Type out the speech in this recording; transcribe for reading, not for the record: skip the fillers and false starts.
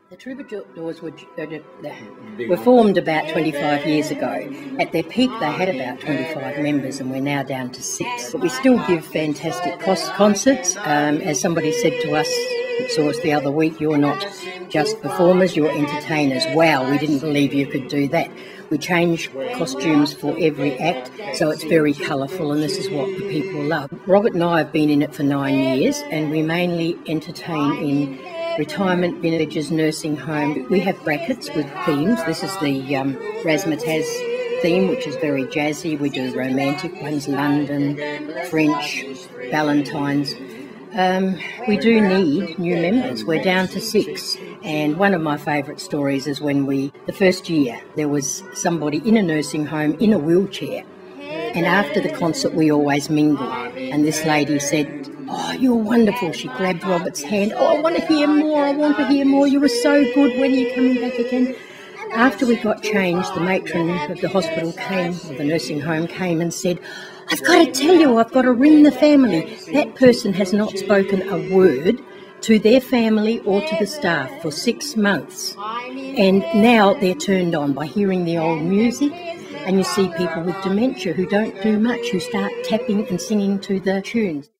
The Troubadors were formed about 25 years ago. At their peak, they had about 25 members, and we're now down to 6. But we still give fantastic concerts. As somebody said to us, that saw us the other week, you're not just performers, you're entertainers. Wow, we didn't believe you could do that. We change costumes for every act, so it's very colourful, and this is what the people love. Robert and I have been in it for 9 years, and we mainly entertain in retirement villages, nursing home. We have brackets with themes. This is the Razzmatazz theme, which is very jazzy. We do romantic ones, London, French, Valentine's. We do need new members. We're down to 6. And one of my favourite stories is when the first year, there was somebody in a nursing home in a wheelchair. And after the concert, we always mingle. And this lady said, "Oh, you're wonderful." She grabbed Robert's hand. "Oh, I want to hear more. I want to hear more. You were so good. When are you coming back again?" After we got changed, the matron of the hospital came, or the nursing home came and said, "I've got to tell you, I've got to ring the family. That person has not spoken a word to their family or to the staff for 6 months. And now they're turned on by hearing the old music. And you see people with dementia who don't do much, who start tapping and singing to the tunes."